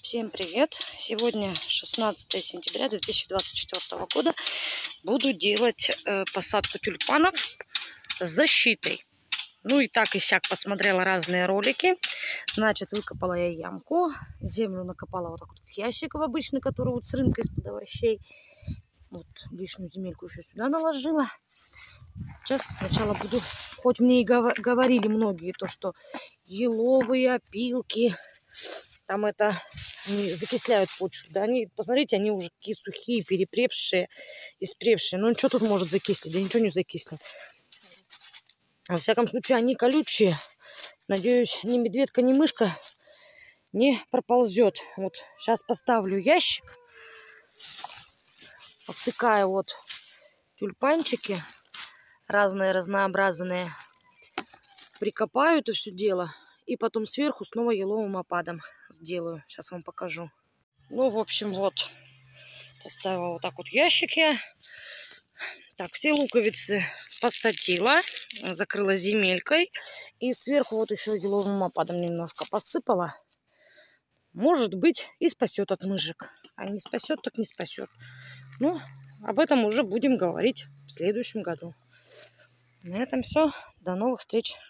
Всем привет! Сегодня 16 сентября 2024 года. Буду делать посадку тюльпанов с защитой. Ну и так и сяк посмотрела разные ролики. Значит, выкопала я ямку. Землю накопала вот так вот в ящик в обычный, который вот с рынка из-под овощей. Вот лишнюю земельку еще сюда наложила. Сейчас сначала буду... Хоть мне и говорили многие, то что еловые опилки... Там это не закисляют почву. Да, они, посмотрите, они уже такие сухие, перепревшие, испревшие. Ну, что тут может закислить? Да ничего не закислит. Во всяком случае, они колючие. Надеюсь, ни медведка, ни мышка не проползет. Вот сейчас поставлю ящик. Обтыкаю вот тюльпанчики разные, разнообразные. Прикопаю это все дело. И потом сверху снова еловым опадом сделаю. Сейчас вам покажу. Ну, в общем, вот. Поставила вот так вот ящики. Так, все луковицы посадила. Закрыла земелькой. И сверху вот еще еловым опадом немножко посыпала. Может быть, и спасет от мышек. А не спасет, так не спасет. Ну, об этом уже будем говорить в следующем году. На этом все. До новых встреч.